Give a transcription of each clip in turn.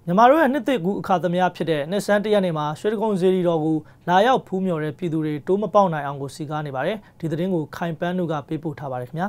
မြန်မာတို့ရဲ့နှစ်သိကူအခါသမယဖြစ်တဲ့နှစ်ဆန်းတရက်နေ့မှာရွှေတကုံစေရီတော်ကိုလာရောက်ဖူးမြော်တဲ့ပြည်သူတွေတိုးမပေါက်နိုင်အောင်ကိုစီကားနေပါတယ်ဒီသတင်းကိုခိုင်ပန်းတို့ကပေးပို့ထားပါတယ်ခင်ဗျာ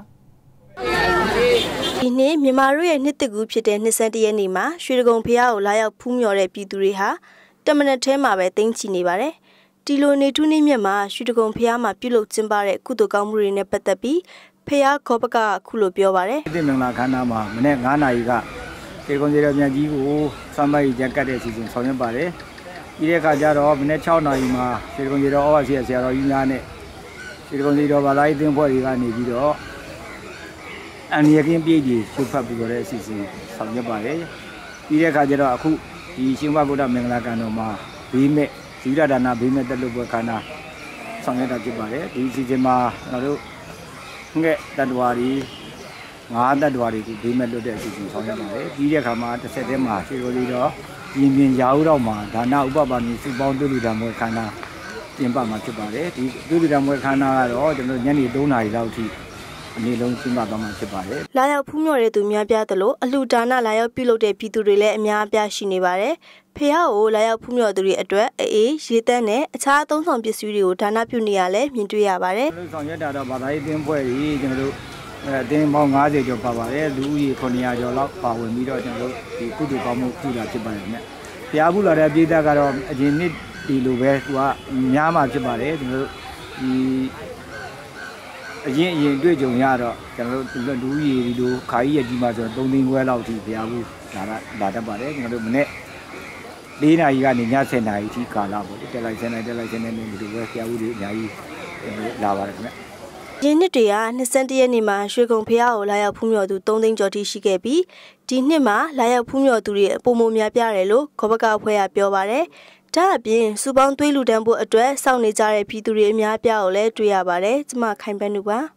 ဒီနေ့မြန်မာတို့ရဲ့နှစ်သိကူဖြစ်တဲ့နှစ်ဆန်းတရက်နေ့မှာရွှေတကုံဖျားကိုလာရောက်ဖူးမြော်တဲ့ပြည်သူတွေဟာတမနက်ထဲမှာပဲတင်းချီနေပါတယ်ဒီလိုနေထူးနေ့မြတ်မှာရွှေတကုံဖျားမှာပြုလုပ်ကျင်းပတဲ့ကုသိုလ်ကောင်းမှုတွေနဲ့ပတ်သက်ပြီးဖျားခေါ်ပကခုလိုပြောပါတယ်ဒီမင်္ဂလာခမ်းနားမှာမနေ့9နာရီကခြေကုံစီတော်မြတ်ကြီးကိုစမ်းမကြီးကြက်ကတ်တဲ့အစီအစဉ်ဆောင်ရွက်ပါတယ်။ဒီတဲ့အခါကျတော့မနေ့6နာရီမှာခြေကုံစီတော်ဩဝါစီဆရာတော်ကြီးများနဲ့ခြေကုံစီတော်ဘာသာရေးသင်းဖွဲ့တွေကနေပြီးတော့အန်ရကင်းပြည်ကြီးရှုဖတ်ပြီးတော့တဲ့အစီအစဉ်ဆောင်ရွက်ပါတယ်။ဒီတဲ့အခါကျတော့အခုဒီရှင်ဘဗုဒ္ဓမင်္ဂလာကံတော်မှာဘေးမဲ့ဇီဝဒါနဘေးမဲ့တက်လို့ပွဲခန္ဓာဆောင်ရွက်တာဖြစ်ပါတယ်။ဒီအစီအစဉ်မှာကျွန်တော်တို့ငှက်တတ္တဝါတွေငါးတတ္တဝါတွေကိုဘေးမဲ့လွတ်တဲ့အစီအစဉ်ဆောင်ရွက်ပါတယ်။ပြီးတဲ့အခါမှာတစ်ဆက်တည်းမှာခြေကိုလေးတော့ပြင်ပြင်ရာဟုတော့မှာဒါနဥပပါဏီစုပေါင်းပြုလူဓာမွေခန္ဓာပြင်ပမှာဖြစ်ပါတယ်။ဒီပြုလူဓာမွေခန္ဓာကတော့ကျွန်တော်ညနေ3နာရီလောက်ထိအနည်းလုံးကျင်းပသွားမှာဖြစ်ပါတယ်။လာရောက်ဖူးမြော်တဲ့သူများပြားသလိုအလှူဒါနလာရောက်ပြုလုပ်တဲ့ပြည်သူတွေလည်းအများအပြားရှိနေပါတယ်။ဖះကိုလာရောက်ဖူးမြော်သူတွေအတွက်အေးရေတန်းနဲ့အခြားအသုံးဆောင်ပစ္စည်းတွေကိုဒါနပြုနေရလဲမြင်တွေ့ရပါတယ်။ဆောင်ရွက်တာတော့ဘာသာရေးသင်းဖွဲ့ကြီးကျွန်တော်တို့အတင်းပေါင်း90ကျော်ပါပါတယ်လူဦးရေ900ကျော်လောက်ပါဝင်ပြီးတော့ကျွန်တော်တို့ဒီကုသိုလ်ကောင်းမှုပြုတာဖြစ်ပါတယ်ခင်ဗျ။ဖះဘူးလာတဲ့ပြည်သက်ကတော့အရင်နှစ်ဒီလိုပဲသူကများမှဖြစ်ပါတယ်ကျွန်တော်တို့ဒီအရင်တွေ့ကြုံရတော့ကျွန်တော်တို့လူကြီးဒီလိုခါကြီးရဲ့ကြီးမှာဆိုတော့3သိန်းခွဲလောက်ထိဖျားဘူးလာတတ်ပါတယ်ကျွန်တော်တို့မနေ့4နာရီကနေည10နာရီထိကာလပေါ့တက်လိုက်10နာရီတက်လိုက်10နာရီဒီလိုပဲဖျားဘူးတွေအများကြီးလာပါတယ်ခင်ဗျဒီနှစ်တည်းက21ရက်နေ့မှာရွှေကုံဖျားကိုလာရောက်ဖူးမြော်သူ3သိန်းကျော်ထိရှိခဲ့ပြီးဒီနှစ်မှာလာရောက်ဖူးမြော်သူတွေအပုံမများပြတယ်လို့ခေါ်ပကအဖွဲ့ကပြောပါတယ်ဒါအပြင်စူပေါင်းသွေးလူတန်းဖို့အတွက်စောင့်နေကြတဲ့ပြည်သူတွေအများပြားကိုလည်းတွေ့ရပါတယ်ကျမခိုင်ပန်းနုပါ